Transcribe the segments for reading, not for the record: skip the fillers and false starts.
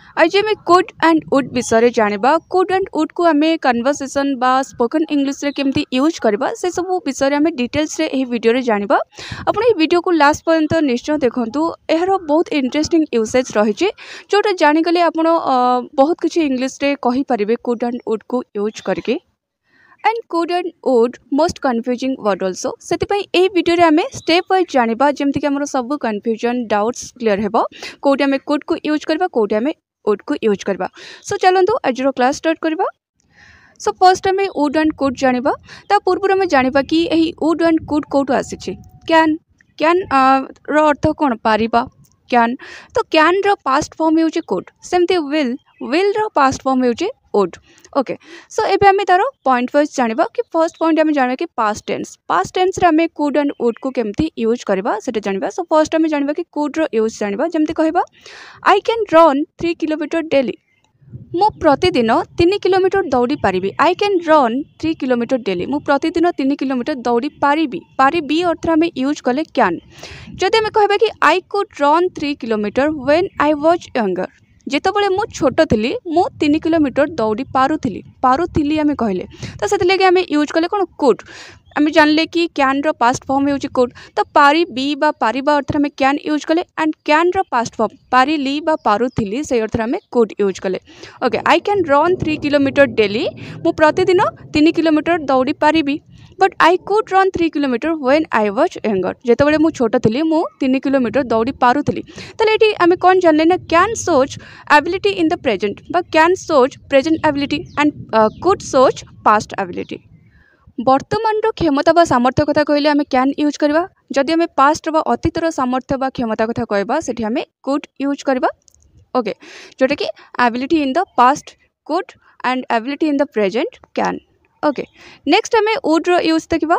आज आम could and would विषय जाना कुड एंड वुड को आम कन्वर्सेशन बा स्पोकन इंग्लिश रे केमती यूज करबा से सब विषय आम डिटेल्स रे एही वीडियो रे जानिबा। आपण ए वीडियो को लास्ट पर्यंत निश्चय देखंतु। एहरो बहुत इंटरेस्टिंग यूसेज रही जोटा जानिगले आपण बहुत किसी इंग्लिश रे कहि परिबे कुड एंड वुड को यूज करके। And could and would most confusing word also से वीडियो रे आमे स्टेप वाइज जानिबा जेमति कि हमर सब कन्फ्यूजन डाउट्स क्लियर हेबो। कोड आमे कुड को यूज करबा कोड आमे वुड को यूज करबा। सो चलंतु आज क्लास स्टार्ट करबा। सो फर्स्ट आमे वुड एंड कुड जानिबा। ता पूर्व में जानिबा कि एही वुड एंड कुड कोटो आसीछि। कैन कैन रो अर्थ कोन पारिबा कैन। तो कैन रो पास्ट फॉर्म होउछि कुड। सेमति विल रो पास्ट फॉर्म होउछि वुड। ओके सो एबे आमे तारो पॉइंट वाइज जानिबा कि फर्स्ट पॉइंट आमे जानिबा कि पास्ट टेंस रे आमे कुड एंड वुड को केमती यूज करबा सेटा जानिबा। सो फर्स्ट आमे जानिबा कि कुड रो यूज जानिबा। जेमति कहबा I can run 3 kilometre daily. मु प्रतिदिन 3 किलोमीटर दौड़ी पारिबी। I can run 3 kilometre daily. मु प्रतिदिन 3 किलोमीटर दौड़ी पारिबी। पारिबी अर्थ आमे यूज कले कैन। जदि आमे कहबा कि I could run 3 kilometre when I was younger. जेतबले मु छोट थिली मु 3 किलोमीटर दौड़ी पारुथिली आमे कहले तो सेतले कि आमे यूज कले कोन कुड। आमे जानले कि कैन रो पास्ट फॉर्म होउछि कुड। तो पारी बी बा पारिबा अर्थ में कैन यूज कले एंड कैन रो पास्ट फॉर्म पारिली बा पारुथिली से अर्थ में कुड यूज कले। Okay I can run 3 kilometre daily. मु प्रतिदिन 3 किलोमीटर दौड़ी पारिबी। But I could run 3 kilometre when I was younger. जेतबले मु छोट थिली मु 3 किलोमीटर दौड़ी पारुथिली। तले एटी आमे कोन जानले ना कैन सोच एबिलिटी इन द प्रेजेंट बा कैन सोच प्रेजेंट एबिलिटी एंड कुड सोच पास्ट एबिलिटी। वर्तमान रो क्षमता बा सामर्थ्य कथा कहले आमे कैन यूज करबा। जदि आमे पास्ट बा अतीतर सामर्थ्य बा क्षमता कथा कहबा सेठी आमे कुड यूज करबा। ओके जोटा कि ability in the past could and ability in the present can. Okay next आमे वुड रो यूज देखिबा।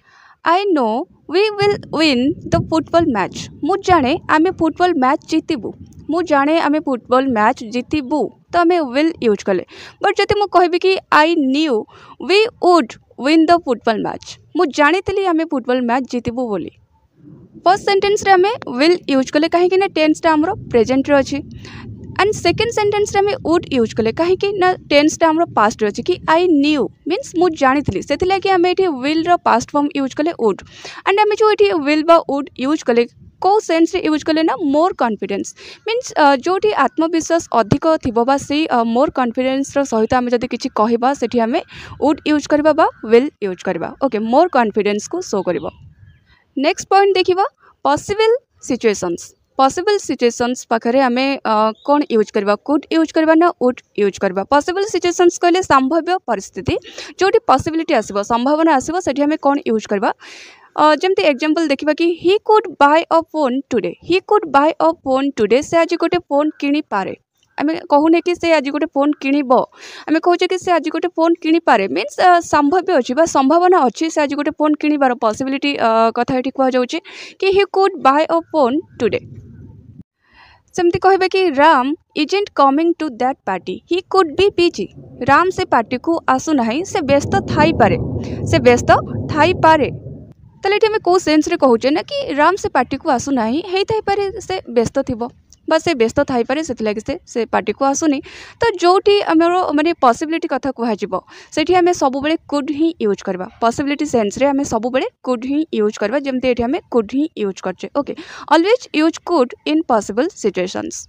I know we will win the football match. मु जाने आमे फुटबॉल मैच जीतिबू। मु जाने आमे फुटबॉल मैच जीतिबू तो आमे विल यूज कले। बट जदि मु कहबी कि I knew we would win the football match. मु जानितली आमे फुटबॉल मैच जीतिबू बोली। फर्स्ट सेंटेंस रे आमे विल यूज कले काहे कि ना टेंस टा हमरो प्रेजेंट रे अछि। एंड सेकंड सेंटेंस रे आमे वुड यूज कले काहे कि ना टेंस टा हमरो पास्ट रे अछि कि आई न्यू मींस मु जानितली सेतिला कि आमे एठी विल रो पास्ट फॉर्म यूज कले वुड। एंड आमे जो एठी विल बा वुड यूज कले को सेंस रे यूज कले ना मोर कॉन्फिडेंस मींस जोटी आत्मविश्वास अधिक थिबो बा से मोर कॉन्फिडेंस रो सहित आमे जदी किछि कहिबा सेठी आमे वुड यूज करबा बा विल यूज करबा। ओके मोर कॉन्फिडेंस को शो करबो। नेक्स्ट पॉइंट देखिबा पॉसिबल सिचुएशंस। पॉसिबल सिचुएशंस पाखरे आमे कोन यूज करबा कुड यूज करबा ना वुड यूज करबा। पॉसिबल सिचुएशंस कहले संभाव्य परिस्थिति जोटी पॉसिबिलिटी आसीबो संभावना आसीबो सेठी आमे कोन यूज करबा। जेमती एग्जांपल देखिबा कि he could buy a phone today. He could buy a phone today से आज गोटे फोन किनी पारे। आमे कहूने कि से आज गोटे फोन किनिबो आमे कहूचे कि से आज गोटे फोन किनी पारे मींस संभाव्य अछि बा संभावना अछि से आज गोटे फोन किनिबार पॉसिबिलिटी कथा एठी कहै जाउची कि he could buy a phone today. सेमती कहबे कि Ram isn't coming to that party. He could be busy. Ram से पार्टी को आसु नाही से व्यस्त थाई पारे। से व्यस्त थाई पारे तले एठी हमें को सेंस रे कहूचे ना कि राम से पार्टी को आसु नाही हेई थाई पारे से व्यस्त थिबो बा से व्यस्त थाई पारे सेति लागि से पार्टी को आसुनी। तो जोटी हमरो माने पॉसिबिलिटी कथा कहै जिवो सेठी हमें सब बेले कुड ही यूज करबा। पॉसिबिलिटी सेंस रे हमें सब बेले कुड ही यूज करबा जेमते एठी हमें कुड ही यूज करछे। Okay always use could in possible situations.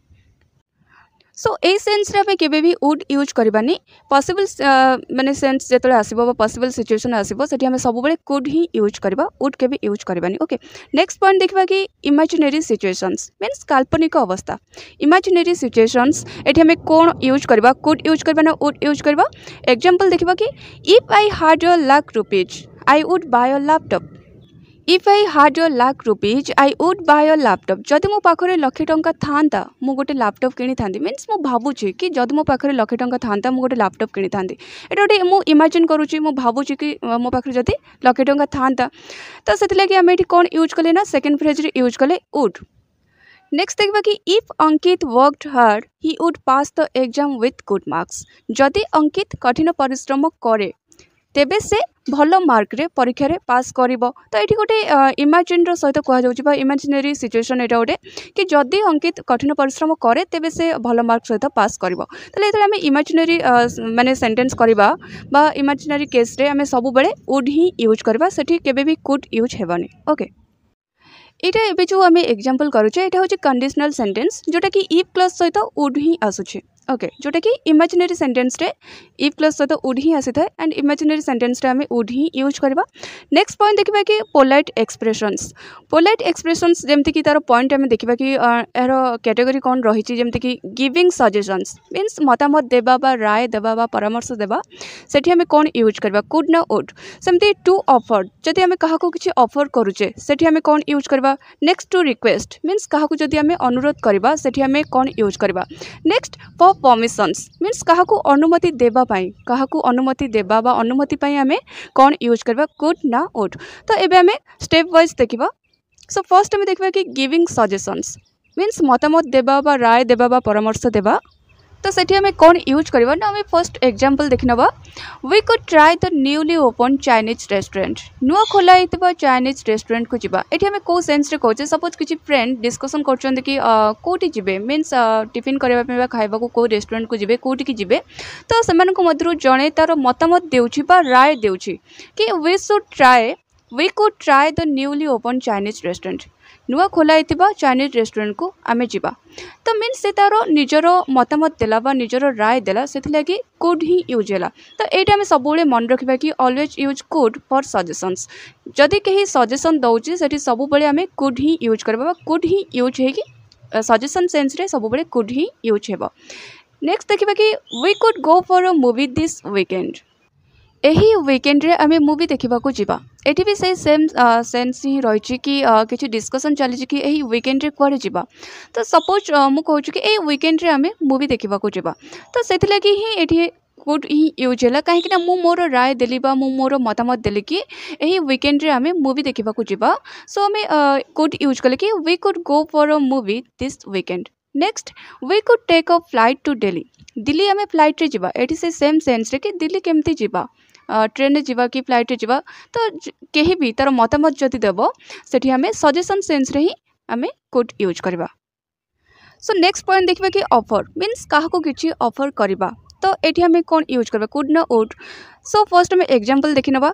So ए सेंस रे केबे भी वुड यूज करबानी। पॉसिबल माने सेंस जेतले आसीबो बा पॉसिबल सिचुएशन आसीबो सेठी हमें सब बेले कुड ही यूज करबा वुड केबे यूज करबानी। ओके नेक्स्ट पॉइंट देखबा कि इमेजिनरी सिचुएशंस मींस काल्पनिक अवस्था। इमेजिनरी सिचुएशंस एठी हमें कोन यूज करबा कुड यूज करबा ना वुड यूज करबा। एग्जांपल देखबा कि if I had a lakh rupees I would buy a laptop. If I had a lakh rupees I would buy a laptop. जदि मो पाखरे लाख टंका थांता मु गोटे लैपटॉप किनी थांती मींस मु भाबुची कि जदि मो पाखरे लाख टंका थांता मु गोटे लैपटॉप किनी थांती। एटा गोटे मु इमेजिन करूची मु भाबुची कि मो पाखरे जदि लाख टंका थांता तो सेति लागि हम एठी कोन यूज कले ना सेकंड फ्रेज रे यूज कले वुड। नेक्स्ट देखबा कि if Ankit worked hard he would pass the exam with good marks. जदि अंकित कठिन परिश्रम करे तेबे से भल मार्क रे परीक्षा रे पास करिवो। तो एठी गोटे इमेजिन रो सहित कहा जाउछि बा इमेजिनरी सिचुएशन एटा गोटे कि जदि अंकित कठिन परिश्रम करे तेबे से भल मार्क सहित पास करिवो। तले एतले हम इमेजिनरी माने सेंटेंस करबा बा इमेजिनरी केस रे हम सब बेले वुड ही यूज करबा, सेठी केबे भी कुड यूज हेबानी। ओके, एटा एबे जो आम एग्जांपल करूचे एटा होची कंडीशनल सेंटेंस जोटा कि इफ क्लॉज सहित वुड ही आसुची। ओके, जोटा कि इमेजिनरी सेंटेंस रे इफ क्लॉज सहित वुड ही आसी थाए एंड इमेजिनरी सेंटेंस रे आम वुड ही यूज करबा। नेक्स्ट पॉइंट देखिबा कि पोलाइट एक्सप्रेशंस। पोलाइट एक्सप्रेशंस जेमति कि तार पॉइंट आम देखिबा कि एरो कैटेगरी कोन रहिची, जेमति कि गिविंग सजेशंस मींस मतामत देबा बा राय देबा बा परामर्श देबा, सेठी आम कोन यूज करबा कुड ना वुड। सेमति टू ऑफर, जदि आम काहाको किछि ऑफर करूचे सेठी आम कोन यूज करबा। नेक्स्ट टू रिक्वेस्ट मींस काहाको जदि आम अनुरोध करबा सेठी आम कोन यूज करबा। नेक्स्ट फॉर परमिशंस मींस काहाको अनुमति देबा पई, काहाको अनुमति देबा बा अनुमति पई आम कोन यूज करबा कुड ना वुड। तो एबे आम स्टेप वाइज देखिबा। सो फर्स्ट आम देखिबा कि गिविंग सजेशंस मींस मतामत देबा बा राय देबा बा परामर्श देबा। तो सेठी हमें कौन यूज करबा ना हमें फर्स्ट एग्जांपल देखनबा। We could try the newly open Chinese restaurant. नुआ खोला हितबा चाइनीज रेस्टोरेंट को जिबा। एठी हमें को सेंस रे कहचे, सपोज किछि फ्रेंड डिस्कशन करछन कि कोठी जिबे मींस टिफिन करबा पे खाइबा को को रेस्टोरेंट को जिबे कोठी की जिबे। तो सेमान को मधुर जणे तार मतामत देउछि बा राय देउछि कि we could try the newly open Chinese restaurant. नुआ खोला हितबा चाइनीज रेस्टोरेंट को आमे जिबा। तो मीन्स से तार निजर मतामत देला बा निजर राय देला, सेथिलागि कुड ही यूज हैला। तो एटा हमें सबुले मन रखिबा कि always use could for suggestions. जदि कहीं सजेशन दउची सेठी सबुले हमें कुड ही यूज करबा, कुड ही यूज है कि सजेशन सेंस रे सबुले कुड ही यूज हेबा। नेक्स्ट देखिबा कि we could go for a movie this weekend. एही वीकेंड रे आमे मूवी देखिबा को जिबा। एठी भी से सेम सेंस ही रहिछि कि किछि डिस्कशन चली कि एही वीकेंड रे कुआडे जिबा। तो सपोज मु कहू कि एही वीकेंड रे आमे मूवी देखिबा को जिबा। तो सेथिलागि ही एठी कुड ही यूज हैला, काहे कि ना मु मोर राय देली बा मु मोर मतामत देली कि एही वीकेंड रे आमे मूवी देखिबा को जिबा। सो आमे कुड यूज कले कि we could go for a movie this weekend. Next we could take a flight to Delhi. Delhi आमे फ्लाइट रे जिबा। एठी से सेम सेंस रे कि दिल्ली केमती जिबा, ट्रेन रे जिबा कि फ्लाइट रे जिबा। तो केही भी तार मतामत जदि देबो सेठी हमें सजेशन सेंस रे ही हमें कुड यूज करबा। सो नेक्स्ट पॉइंट देखिबा कि ऑफर मींस काहाको किछि ऑफर करबा। तो एठी हमें कोन यूज करबा कुड ना वुड। सो फर्स्ट हमें एग्जांपल देखिनबा।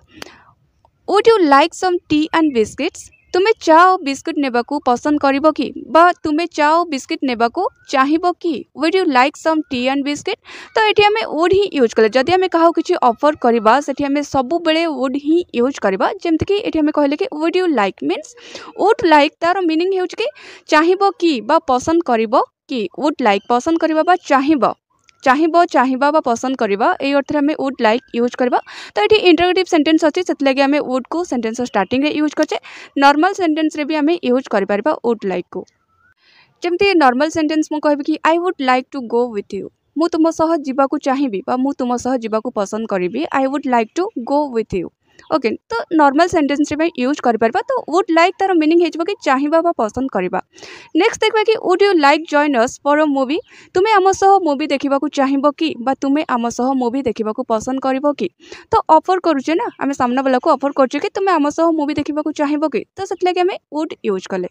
Would you like some tea and biscuits. तुमे चाओ बिस्किट नेबाकू पसंद करिवो कि बा तुमे चाओ बिस्किट नेबाकू चाहिबो कि। Would you like some tea and biscuit. तो एठी हमें वुड ही यूज कले। जदि हमें काहो किछि ऑफर करबा सेठी हमें सबु बेले वुड ही यूज करबा। जेमति कि एठी हमें कहले कि would you like means would like तार मीनिंग हेउछ कि चाहिबो कि बा पसंद करिवो कि। वुड लाइक पसंद करिवो बा चाहिबो, चाहिबा बा पसंद करबा ए अर्थ रे हमें वुड लाइक यूज करबा। तो एठी इंटरोगेटिव सेंटेंस अछि सेतलागे हमें वुड को सेंटेंस स्टार्टिंग रे यूज करछे। नॉर्मल सेंटेंस रे भी हमें यूज करि परबा वुड लाइक को। जेमति नॉर्मल सेंटेंस मु कहबी कि I would like to go with you. मु तुम सह जिबा को चाहिबी बा मु तुम सह जिबा को पसंद करिबी। I would like to go with you. Okay, तो नॉर्मल सेंटेंस रे यूज करि परबा। तो वुड लाइक तार मीनिंग हेजबो कि चाहिबा बा पसंद करबा। नेक्स्ट देखबा कि would you like join us for a movie. तुमे आम सह मूवी देखिबा को चाहिबो कि बा तुमे आम सह मूवी देखिबा को पसंद करबो कि। तो ऑफर करूचे ना आमे सामना वाला को ऑफर करछे कि तुमे आम सह मूवी देखिबा को चाहिबो कि। तो सेतले कि हमें वुड यूज कले।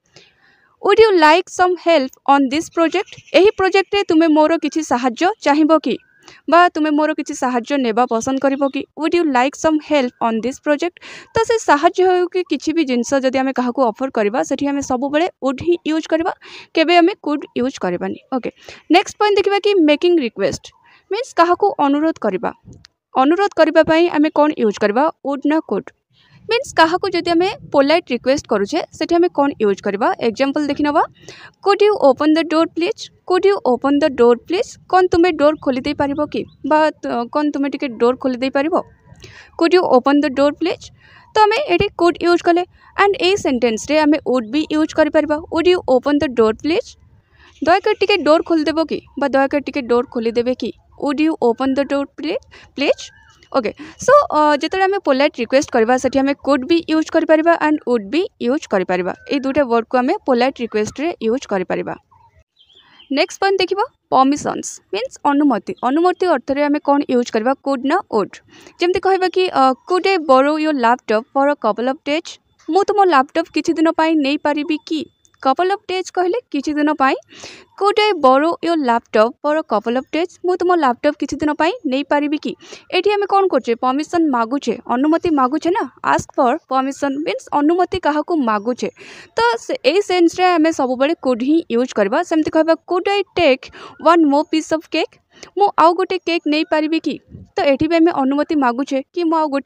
Would you like some help on this project. एही प्रोजेक्ट रे तुमे मोर किछि सहाय्य चाहिबो कि बा तुमे मोर किछि सहाय्य नेबा पसंद करिवो कि। Would you like some help on this project. तो से सहाय्य हो कि किछि भी जिंस जदि हमें काहाको ऑफर करबा सेठी हमें सब बेले वुड ही यूज करबा, केबे हमें कुड यूज करबानी। ओके, नेक्स्ट पॉइंट देखिबा कि मेकिंग रिक्वेस्ट मींस काहाको अनुरोध करबा। अनुरोध करबा पई हमें कोन यूज करबा वुड ना कुड। मीन्स काहाको जदि हमें पोलाइट रिक्वेस्ट करूचे सेठी हमें कौन यूज करबा। एग्जांपल देखिनबा। Could you open the door please. Could you open the door please. कौन तुमे डोर खोली दे पारिबो कि बा कौन तुमे टिके डोर खोली दे पारिबो। Could you open the door please. तो हमें एटी कुड यूज कले एंड ए सेंटेंस रे हमें वुड भी यूज करि पारिबा। Would you open the door please. दयाकर टिके डोर खोली देबो कि बा दयाकर टिके डोर खोली देबे कि। Would you open the door please. Okay, so जेतले हमें पोलाइट रिक्वेस्ट करबा सेठी हमें कुड भी यूज करि परिबा एंड वुड भी यूज करि परिबा। ए दुटा वर्ड को हमें पोलाइट रिक्वेस्ट रे यूज करि परिबा। नेक्स्ट पॉइंट देखिबा परमिशंस मीन्स अनुमति। अनुमति अर्थ रे हमें कौन यूज करबा कुड ना वुड। जेमती कहबा कि could I borrow your laptop for a couple of days. मु तुम लैपटॉप किछि दिन पाई नै परिबी कि। कपल ऑफ डेज कहले किछि दिन पाई। Could I borrow your laptop for a couple of days. मु तुम लैपटॉप किछि दिन पाई नै परिबी कि। एठी हमें कौन करछे परमिशन मागुछे अनुमति मागुछे ना। आस्क फॉर परमिशन मीन्स अनुमति काहाकू मागुछे। तो ए सेंस रे हमें सब बेले कुड ही यूज करबा। सेमती कहबा could I take one more piece of cake. मु आउ गोटे केक नहीं पारिबी कि। तो एठी भी हमें अनुमति मागुछे कि मु आउ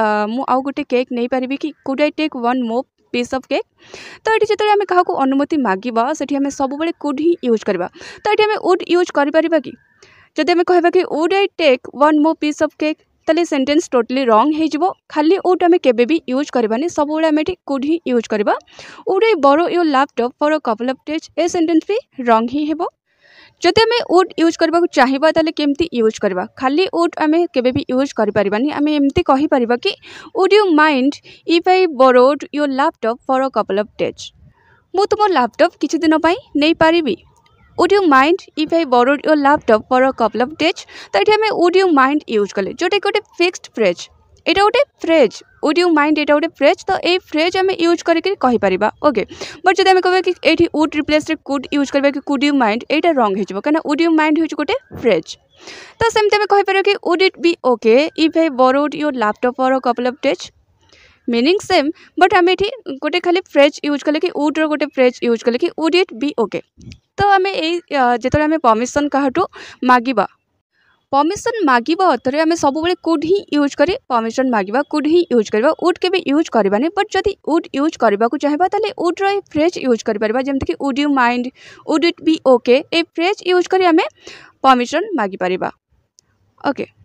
गोटे केक नहीं पारिबी कि। Could I take one more piece of cake. तो ये जो आम क्या अनुमति मागिबा सेठी हमें सब बेले कुड ही यूज करबा। तो ये हमें वुड यूज करि परिबा कि। जदि हमें कहबा कि would I take one more piece of cake ताले सेंटेंस टोटली रॉन्ग हे जिवो। खाली वुड हमें केबे भी यूज करबानी सब बेले हमें कुड ही यूज करबा। Would I borrow your laptop for a couple of days ए सेंटेंस भी रॉन्ग ही हेबो। जदि आम वुड यूज करबा चाहिए ताले केमती यूज करबा। खाली वुड आम केबे भी यूज करि परिबानी। आम एमती कहि परिबा कि would you mind if I borrowed your laptop for a couple of days. मु तुम लैपटॉप किछि दिन पाई नै पारिबी। Would you mind if I borrowed your laptop for a couple of days. तो ये आम वुड यू माइंड यूज कले जोटा गोटे फिक्स्ड फ्रेज। एटा गोटे फ्रेज वुड यू माइंड एटा गोटे फ्रेज। तो ये फ्रेज आम यूज करके कहि परिबा। ओके बट जब आम कहबा कि एठी वुड रिप्लेस रे कुड यूज करबा कि कुड यू माइंड एटा रॉन्ग हे जबो कना वुड यू माइंड होच गोटे फ्रेज। तो सेमते आम कहि परिबा कि would it be okay if I borrowed your laptop for a couple of days. Meaning same but आम एठी गोटे खाली फ्रेज यूज कले कि वुड रो गोटे फ्रेज यूज कले कि वुड इट बी ओके। तो आम जेतले आम परमिशन काहाटू मागिबा परमिशन मागिबा अर्थरे आम सब बेले कुड ही यूज करी परमिशन मागिबा कुड ही यूज करबा। वुड के भी यूज करबानी बट जदि वुड यूज करबा को चाहेबा ताले वुड रो फ्रेज यूज करि परबा। जेमति कि would you mind would it be okay ए फ्रेज यूज करी आम परमिशन मागी परिबा। ओके